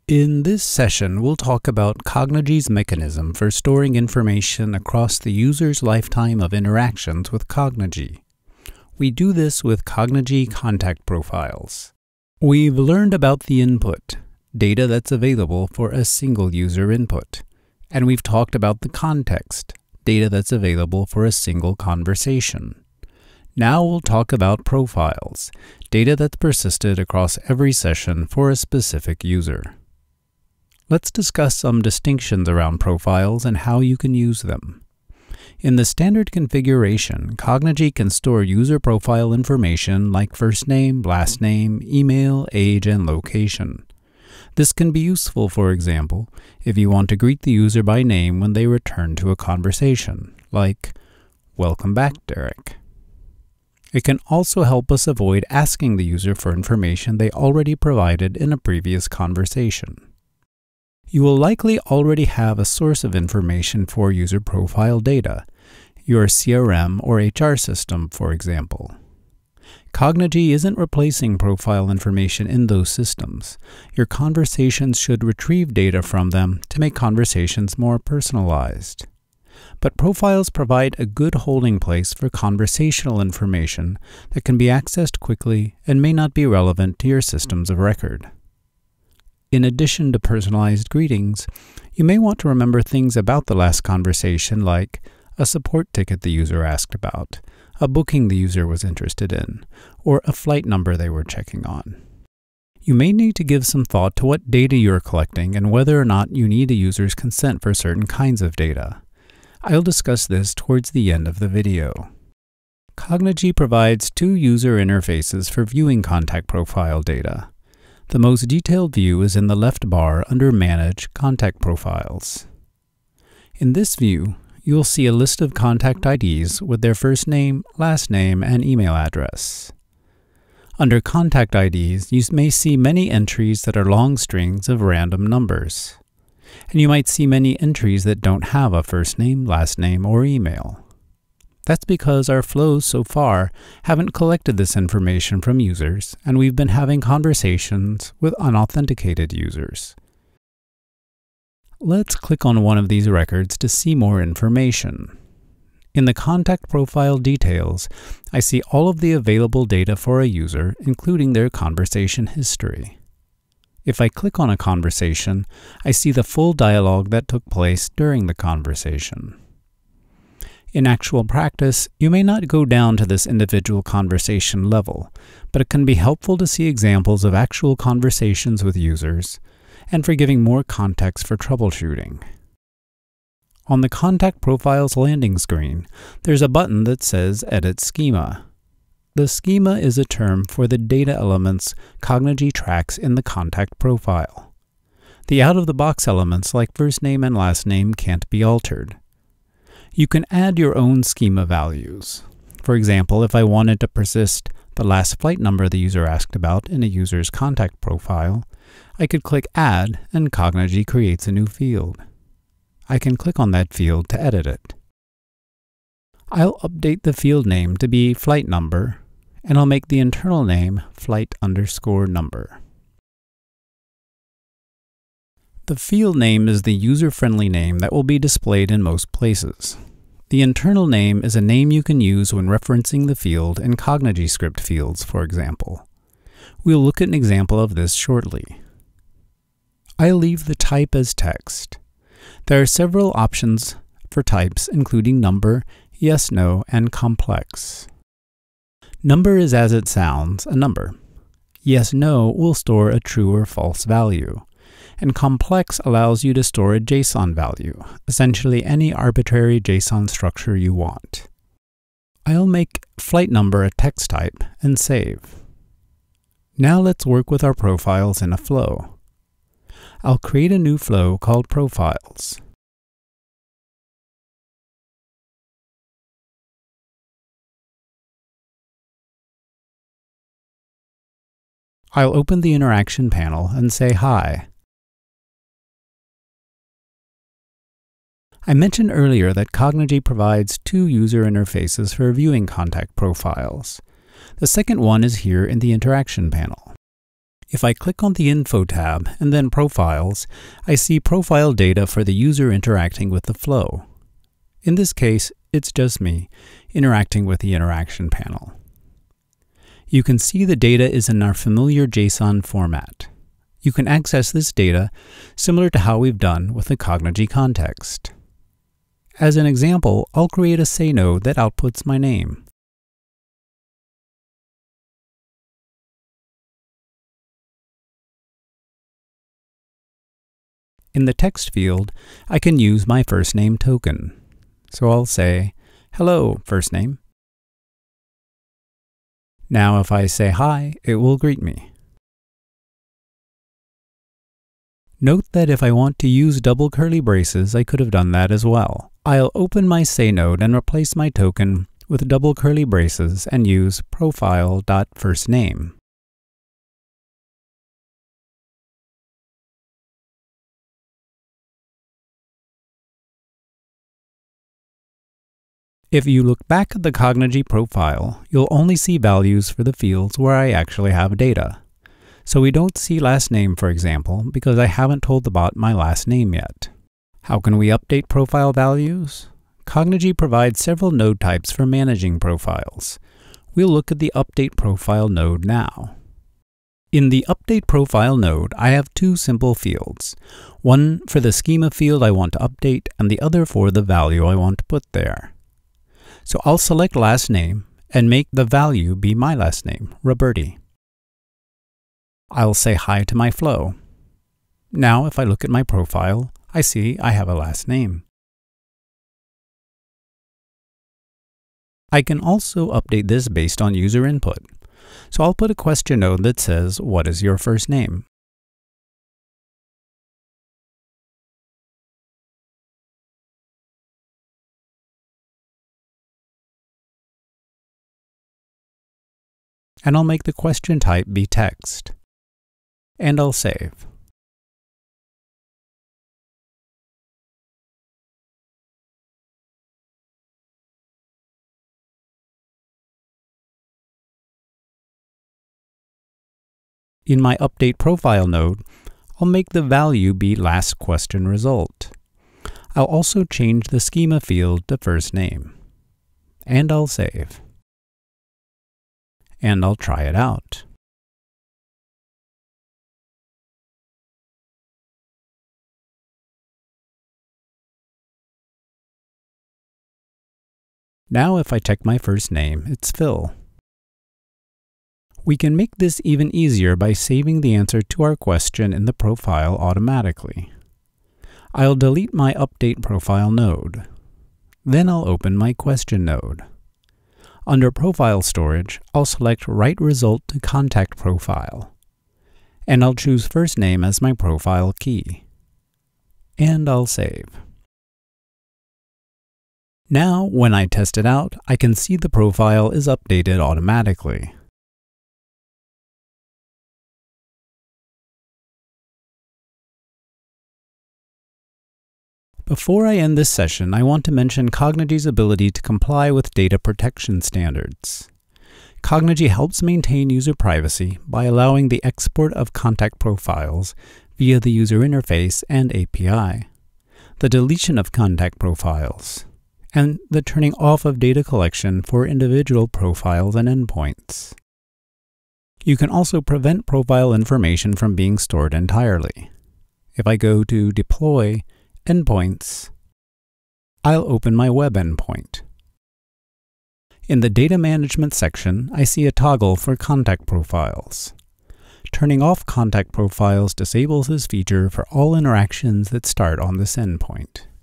In this session, we'll talk about Cognigy's mechanism for storing information across the user's lifetime of interactions with Cognigy. We do this with Cognigy contact profiles. We've learned about the input, data that's available for a single user input, and we've talked about the context, data that's available for a single conversation. Now we'll talk about profiles, data that's persisted across every session for a specific user. Let's discuss some distinctions around profiles and how you can use them. In the standard configuration, Cognigy can store user profile information like first name, last name, email, age, and location. This can be useful, for example, if you want to greet the user by name when they return to a conversation, like, "Welcome back, Derek." It can also help us avoid asking the user for information they already provided in a previous conversation. You will likely already have a source of information for user profile data, your CRM or HR system, for example. Cognigy isn't replacing profile information in those systems. Your conversations should retrieve data from them to make conversations more personalized. But profiles provide a good holding place for conversational information that can be accessed quickly and may not be relevant to your systems of record. In addition to personalized greetings, you may want to remember things about the last conversation like a support ticket the user asked about, a booking the user was interested in, or a flight number they were checking on. You may need to give some thought to what data you're collecting and whether or not you need a user's consent for certain kinds of data. I'll discuss this towards the end of the video. Cognigy provides two user interfaces for viewing contact profile data. The most detailed view is in the left bar under Manage Contact Profiles. In this view, you'll see a list of contact IDs with their first name, last name, and email address. Under Contact IDs, you may see many entries that are long strings of random numbers. And you might see many entries that don't have a first name, last name, or email. That's because our flows so far haven't collected this information from users, and we've been having conversations with unauthenticated users. Let's click on one of these records to see more information. In the contact profile details, I see all of the available data for a user, including their conversation history. If I click on a conversation, I see the full dialogue that took place during the conversation. In actual practice, you may not go down to this individual conversation level, but it can be helpful to see examples of actual conversations with users and for giving more context for troubleshooting. On the Contact Profiles landing screen, there's a button that says Edit Schema. The schema is a term for the data elements Cognigy tracks in the contact profile. The out-of-the-box elements like first name and last name can't be altered. You can add your own schema values. For example, if I wanted to persist the last flight number the user asked about in a user's contact profile, I could click Add and Cognigy creates a new field. I can click on that field to edit it. I'll update the field name to be flight number, and I'll make the internal name flight_number. The field name is the user-friendly name that will be displayed in most places. The internal name is a name you can use when referencing the field in Cognigy script fields, for example. We'll look at an example of this shortly. I'll leave the type as text. There are several options for types, including number, yes, no, and complex. Number is as it sounds, a number. Yes, no will store a true or false value. And complex allows you to store a JSON value, essentially any arbitrary JSON structure you want. I'll make flight number a text type and save. Now let's work with our profiles in a flow. I'll create a new flow called Profiles. I'll open the interaction panel and say hi. I mentioned earlier that Cognigy provides two user interfaces for viewing contact profiles. The second one is here in the interaction panel. If I click on the Info tab and then Profiles, I see profile data for the user interacting with the flow. In this case, it's just me interacting with the interaction panel. You can see the data is in our familiar JSON format. You can access this data similar to how we've done with the Cognigy context. As an example, I'll create a say node that outputs my name. In the text field, I can use my first name token. So I'll say, "Hello, first name." Now if I say hi, it will greet me. Note that if I want to use double curly braces, I could have done that as well. I'll open my say node and replace my token with double curly braces and use profile.firstname. If you look back at the Cognigy profile, you'll only see values for the fields where I actually have data. So we don't see last name, for example, because I haven't told the bot my last name yet. How can we update profile values? Cognigy provides several node types for managing profiles. We'll look at the Update Profile node now. In the Update Profile node, I have two simple fields. One for the schema field I want to update, and the other for the value I want to put there. So I'll select last name and make the value be my last name, Roberti. I'll say hi to my flow. Now if I look at my profile, I see I have a last name. I can also update this based on user input. So I'll put a question node that says, "What is your first name?" And I'll make the question type be text. And I'll save. In my Update Profile node, I'll make the value be last question result. I'll also change the schema field to first name. And I'll save. And I'll try it out. Now if I check my first name, it's Phil. We can make this even easier by saving the answer to our question in the profile automatically. I'll delete my Update Profile node. Then I'll open my question node. Under Profile Storage, I'll select Write Result to Contact Profile. And I'll choose first name as my profile key. And I'll save. Now, when I test it out, I can see the profile is updated automatically. Before I end this session, I want to mention Cognigy's ability to comply with data protection standards. Cognigy helps maintain user privacy by allowing the export of contact profiles via the user interface and API, the deletion of contact profiles, and the turning off of data collection for individual profiles and endpoints. You can also prevent profile information from being stored entirely. If I go to Deploy Endpoints, I'll open my web endpoint. In the Data Management section, I see a toggle for contact profiles. Turning off contact profiles disables this feature for all interactions that start on this endpoint.